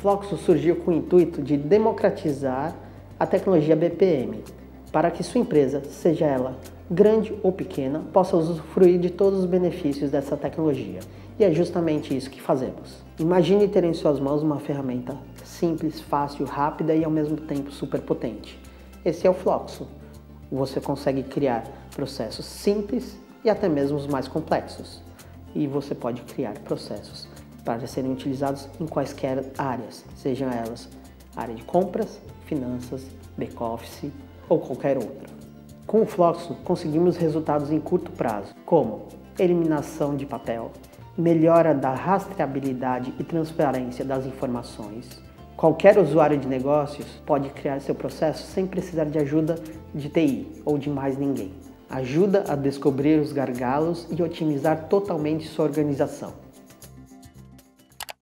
Fluxo surgiu com o intuito de democratizar a tecnologia BPM, para que sua empresa, seja ela grande ou pequena, possa usufruir de todos os benefícios dessa tecnologia. E é justamente isso que fazemos. Imagine ter em suas mãos uma ferramenta simples, fácil, rápida e ao mesmo tempo super potente. Esse é o Fluxo. Você consegue criar processos simples e até mesmo os mais complexos. E você pode criar processos para serem utilizados em quaisquer áreas, sejam elas área de compras, finanças, back-office ou qualquer outra. Com o Fluxo, conseguimos resultados em curto prazo, como eliminação de papel, melhora da rastreabilidade e transparência das informações. Qualquer usuário de negócios pode criar seu processo sem precisar de ajuda de TI ou de mais ninguém. Ajuda a descobrir os gargalos e otimizar totalmente sua organização.